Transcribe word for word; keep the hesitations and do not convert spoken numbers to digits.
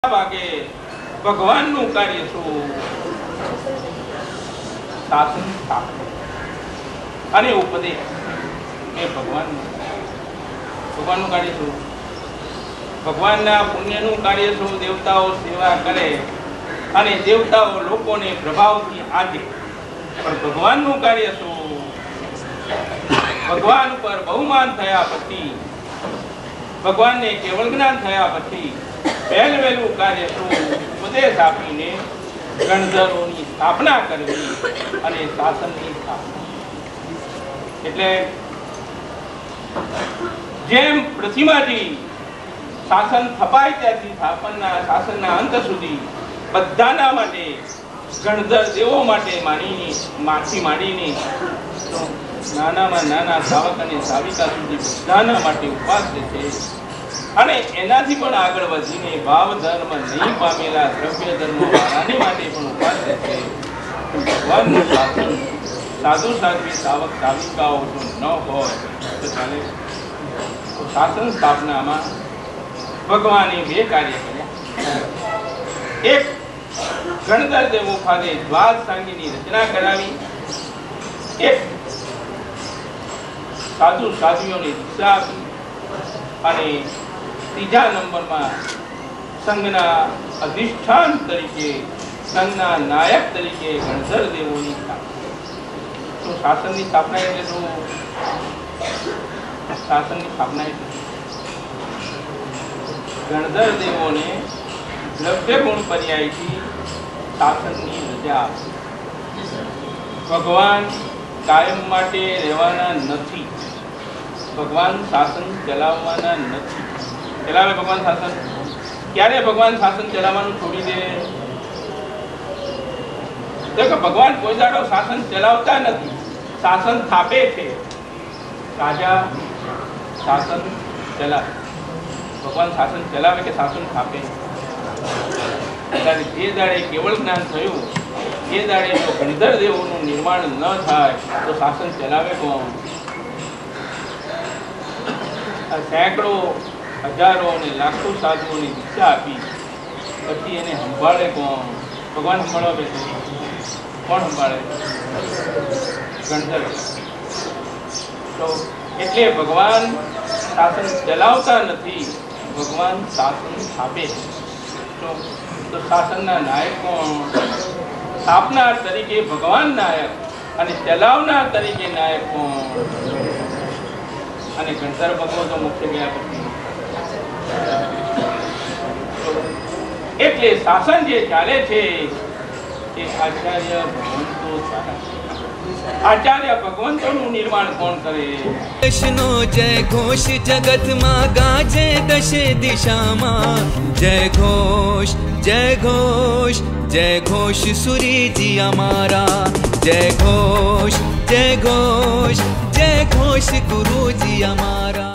भागे भगवान नु कार्य छो शासन स्थापना अने उपदेश ए भगवान भगवान नु कार्य छो भगवान ना पुण्य नु कार्य छो देवताओं सेवा करे अने देवताओं लोको ने प्रभाव थी आदे पर भगवान नु कार्य छो भगवान पर बहुमान थया पछी भगवान ने केवल ज्ञान थया पछी पहल वेलू कार्य छो उपदेश आपीने गणधरोनी स्थापना करवी अने शासननी स्थापना એટલે જેમ પૃથ્વીમાંથી શાસન થપાય ત્યાંથી સ્થાપનના શાસનના અંત સુધી બધાના માટે ગણધર દેવો માટે માનીને માથી માંડીને નાનામાં નાના સાવક અને સાવિકા સુધી બધાના માટે ઉપવાસ છે અને એનાથી પણ આગળ વધીને ભાવ ધર્મ નહીં પામેલા દ્રવ્ય ધર્મ વાળાની માટે પણ ઉપવાસ છે ભગવાનનું શાસન साधु साध्वी सावक साविकाओं जो न हो तो चले तो शासन स्थापना में भगवान बे कार्य कर्या एक गणधर देवो खाते द्वाद सांगी रचना करावी एक साधु साध्वीओं ने दीक्षा आपी अने तीजा नंबर में संघना अधिष्ठान तरीके संघना नायक तरीके गणधर देवों की तो शासन की स्थापना एटले तो शासन की स्थापना गणधर देवों ने द्रव्य गुण पर्याय थी शासन की रजा भगवान कायम माटे रहेवाना नथी भगवान शासन चलाववाना नथी चलावे भगवान शासन क्यारे भगवान शासन चलाववानुं छोड़ी दे देखो भगवान कोई दाड़ो शासन चलावता नहीं शासन थापे थे राजा शासन चला भगवान शासन चलावे के शासन थापे जे दाड़े केवल ज्ञान थयुं जे दाड़े जो गणधर देवोनुं निर्माण न थाय तो शासन चलावे कोण सैकड़ों हजारों ने लाखों साधुओं ने दीक्षा आपी पछी एने संभाळे कोण भगवान संभाळवा बेसे कौन संभाळे गणधर तो એટલે ભગવાન શાસન ચલાવતા નથી ભગવાન શાસન સ્થાપે તો તો શાસનના નાયક કોણ સ્થાપનાર તરીકે ભગવાન નાયક અને ચલાવનાર તરીકે નાયક કોણ અને ગણધર ભગવો તો મુખ્ય ગયા પછી એટલે શાસન જે ચાલે છે आचार्य भगवंतो आचार्य भगवंतों निर्माण कौन करे कृष्णो जय घोष जगत मा गाजे दशे दिशा मा जय घोष जय घोष जय घोष सूरी जी हमारा जय घोष जय घोष जय घोष गुरु जी हमारा।